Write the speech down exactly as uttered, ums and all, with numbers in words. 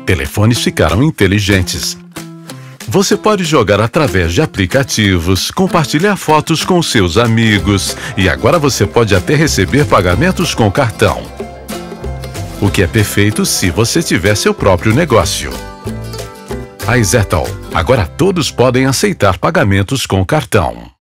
telefones ficaram inteligentes. Você pode jogar através de aplicativos, compartilhar fotos com seus amigos e agora você pode até receber pagamentos com cartão. O que é perfeito se você tiver seu próprio negócio. A Izettle, agora todos podem aceitar pagamentos com cartão.